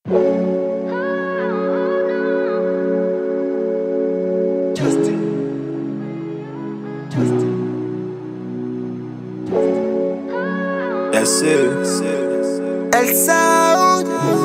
Yes, sir. El Sound.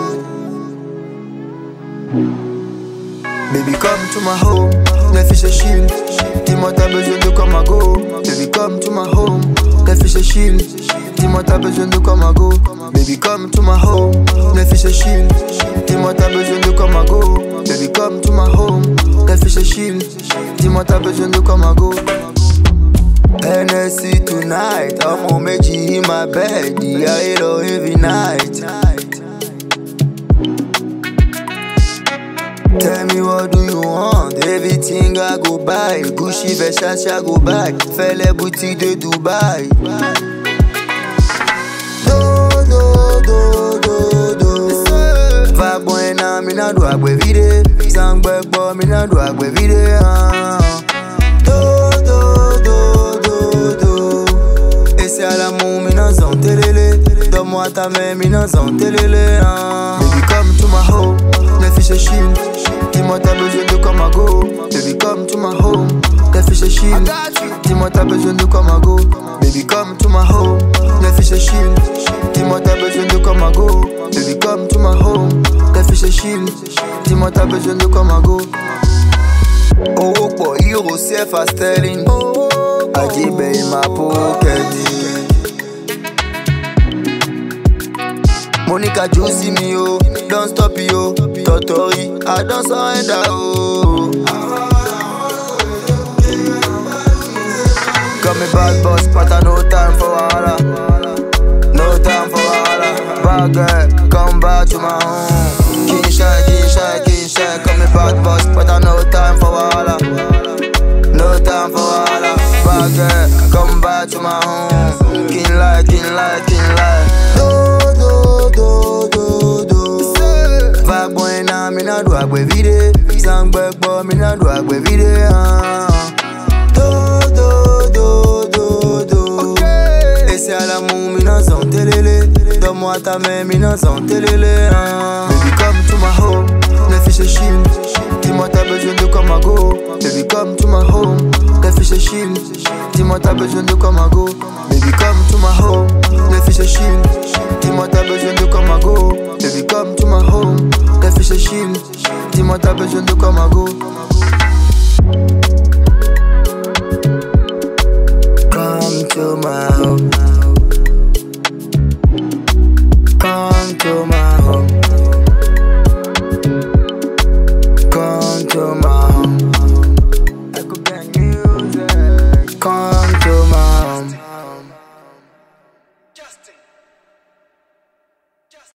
Baby, come to my home. Les fiches chill. Dis-moi t'as besoin de quoi ma go. Baby, come to my home. Les fiches chill. Dis-moi t'as besoin de quoi ma go. Baby, come to my home. Les fiches chill. Dis-moi t'as besoin de quoi ma go. Baby, come to my home. Les fiches chill. Dis-moi t'as besoin de quoi ma go. Hennessy tonight, I'm on Meji in my bed, I love every night. Tell me what do you want, everything I go buy. Gucci, Versace I go buy, fais les boutiques de Dubaï. Do. Vagboina, mi na do agbe vide. Sangbegbo, mi na do agbe vide. C'est à l'amour, mi nan zan telele. Donne-moi ta main, mi nan zan telele. Baby, come to my home, les fiches chill. Dis-moi t'as besoin de quoi ma go. Baby, come to my home, les fiches chill. Dis-moi t'as besoin de quoi ma go. Baby, come to my home, les fiches chill. Dis-moi t'as besoin de quoi ma go. Baby, come to my home, les fiches chill. Dis-moi t'as besoin de quoi ma go. Oh, pour euro, CFA sterling. Ajibe in my pocket. Monica Josie me yo, don't stop yo. Totori, I don't surrender oh. Got me bad boss, but I no time for wahala. No time for wahala. Bad girl, come back to my home. King shine, king shine, king shine. Got me bad boss, but I no time for wahala. No time for wahala. Bad girl, come back to my home. King light, king light, king light. Vagboina, mi na do agbe vide. Sangbegbo, mi na do agbe vide. Et c'est à l'amour, mi nan zan telele. Donne-moi ta main, mi nan zan telele. Baby, come to my home, les fiches chill. Dis-moi t'as besoin de quoi ma go. Baby, come to my home, les fiches chill. Dis-moi t'as besoin de quoi ma go. Baby, come to my home, les fiches chill. Dis-moi t'as besoin de quoi ma go. Baby, come to my home, les fiches chill. Dis-moi t'as besoin de quoi ma go. Come to my home. Come to my home. Come to my